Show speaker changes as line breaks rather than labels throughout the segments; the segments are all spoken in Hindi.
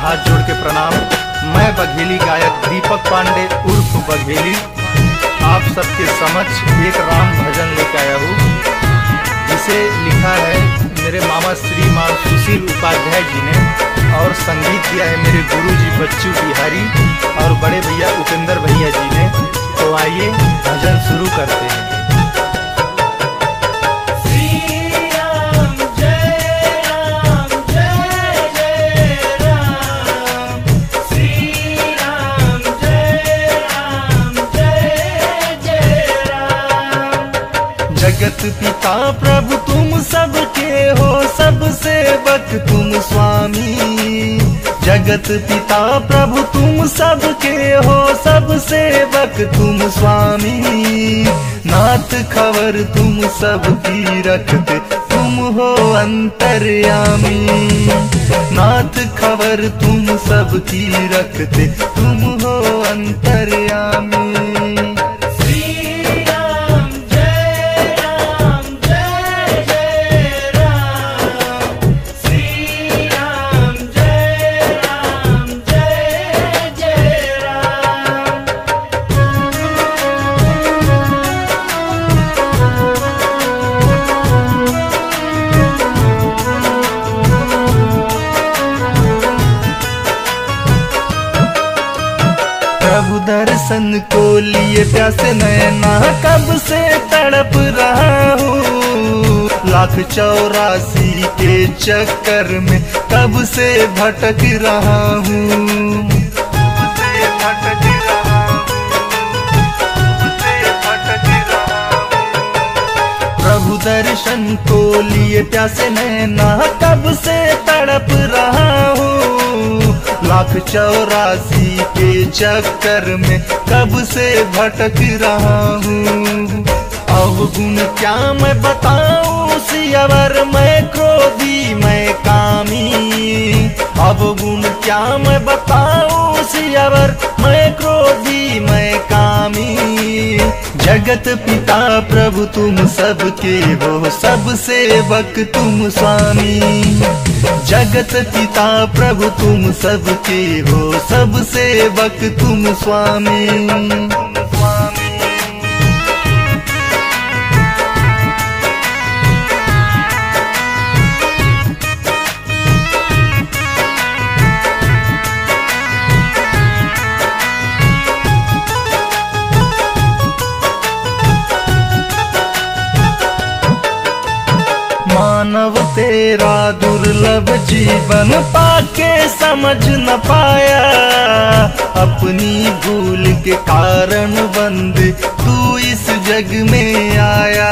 हाथ जोड़ के प्रणाम। मैं बघेली गायक दीपक पांडे उर्फ बघेली आप सबके समक्ष एक राम भजन लेकर आया हूँ, जिसे लिखा है मेरे मामा श्रीमान सुशील उपाध्याय जी ने और संगीत दिया है मेरे गुरुजी बच्चू बिहारी और बड़े भैया उपेंद्र भैया जी ने। तो आइए भजन शुरू करते हैं।
जगत पिता प्रभु तुम सबके हो, सब सेवक तुम स्वामी। जगत पिता प्रभु तुम सबके हो, सब सेवक तुम स्वामी। नाथ खबर तुम सबकी रखते, तुम हो अंतर्यामी। नाथ खबर तुम सबकी रखते, तुम हो अंतर्यामी। प्रभु दर्शन को लिए प्यासे नैना कब से तड़प रहा हूँ। लाख 84 के चक्कर में कब से भटक रहा हूँ। प्रभु दर्शन को लिए प्यासे नैना कब से तड़प रहा हूँ। लाख 84 के चक्कर में कब से भटक रहा हूँ। अवगुण क्या मैं बताऊं सियावर, मैं क्रोधी मैं कामी। अवगुण क्या मैं बताऊं सियावर, मैं क्रोधी मैं कामी। जगत पिता प्रभु तुम सबके हो, सब सेवक तुम स्वामी। जगत पिता प्रभु तुम सबके हो, सब सेवक तुम स्वामी। मानव तेरा दुर्लभ जीवन पाके समझ न पाया। अपनी भूल के कारण बंद तू इस जग में आया।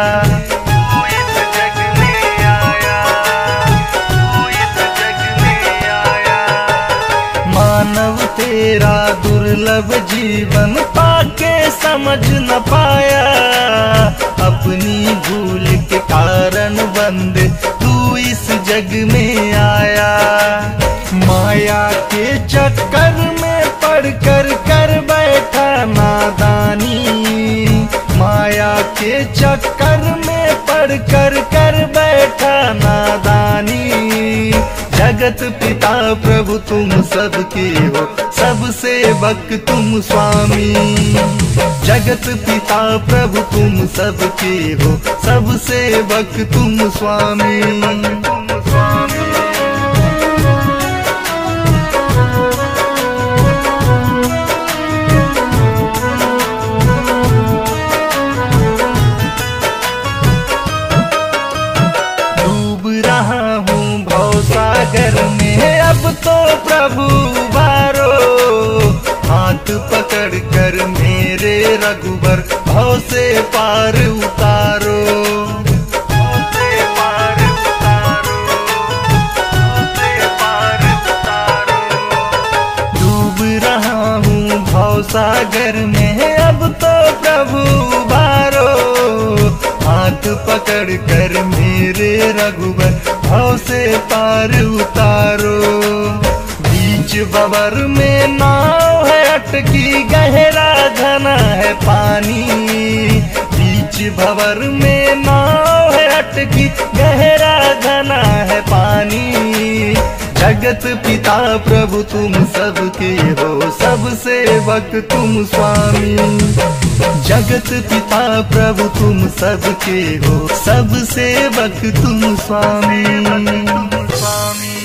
मानव तेरा दुर्लभ जीवन पाके समझ न पाया। अपनी भूल के कारण बंद तू इस जग में आया। माया के चक्कर में पड़ कर बैठा नादानी। माया के चक्कर में पड़ कर बैठा नादानी। जगत पिता प्रभु तुम सबके हो, सब सेवक तुम स्वामी। जगत पिता प्रभु तुम सबके हो, सब सेवक तुम स्वामी। सागर में अब तो प्रभु बारो, हाथ पकड़ कर मेरे रघुबर भव से पार उतारो। डूब रहा हूँ भव सागर में अब तो प्रभु बारो, हाथ पकड़ कर मेरे रघुबर भव से पार उतारो। बीच बबर में नाव है अटकी, गहरा घना है पानी। बीच भवर में नाव है अटकी, गहरा घना है पानी। जगत पिता प्रभु तुम सबके हो, सब सेवक तुम स्वामी। जगत पिता प्रभु तुम सबके हो, सब सेवक तुम स्वामी।